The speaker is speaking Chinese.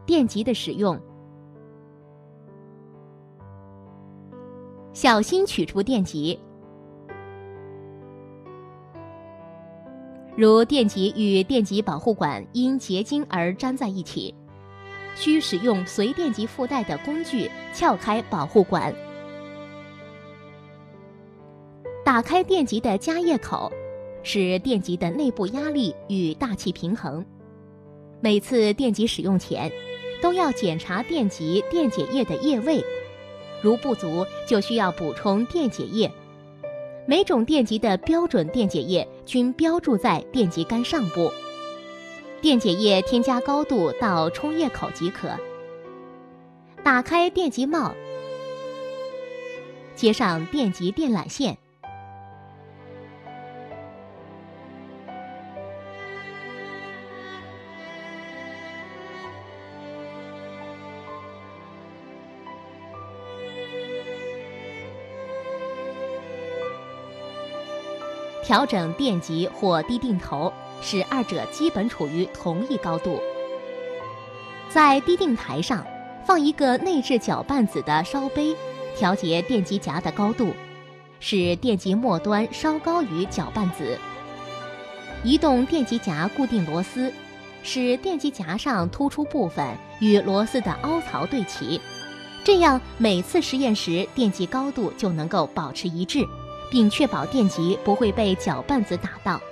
电极的使用。小心取出电极。如电极与电极保护管因结晶而粘在一起，需使用随电极附带的工具撬开保护管。打开电极的夹液口，使电极的内部压力与大气平衡。每次电极使用前，都要检查电极电解液的液位，如不足就需要补充电解液。每种电极的标准电解液均标注在电极杆上部，电解液添加高度到冲液口即可。打开电极帽，接上电极电缆线。调整电极或滴定头，使二者基本处于同一高度。在滴定台上放一个内置搅拌子的烧杯，调节电极夹的高度，使电极末端稍高于搅拌子。移动电极夹固定螺丝，使电极夹上突出部分与螺丝的凹槽对齐，这样每次实验时电极高度就能够保持一致，并确保电极不会被搅拌子打到。